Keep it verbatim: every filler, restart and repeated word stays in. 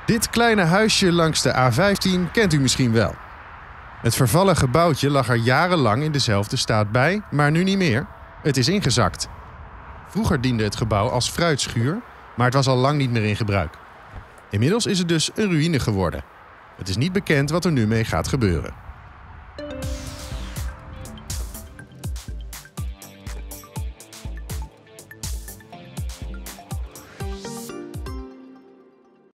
Dit kleine huisje langs de A vijftien kent u misschien wel. Het vervallen gebouwtje lag er jarenlang in dezelfde staat bij, maar nu niet meer. Het is ingezakt. Vroeger diende het gebouw als fruitschuur, maar het was al lang niet meer in gebruik. Inmiddels is het dus een ruïne geworden. Het is niet bekend wat er nu mee gaat gebeuren.